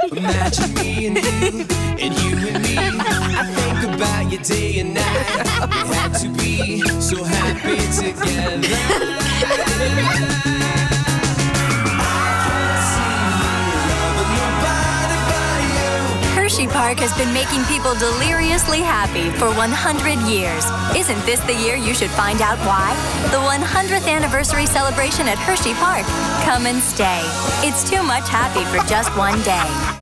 Imagine me and you and me. I think about you day and night. We had to be so happy together. HersheyPark has been making people deliriously happy for 100 years. Isn't this the year you should find out why? The 100th anniversary celebration at HersheyPark. Come and stay. It's too much happy for just one day.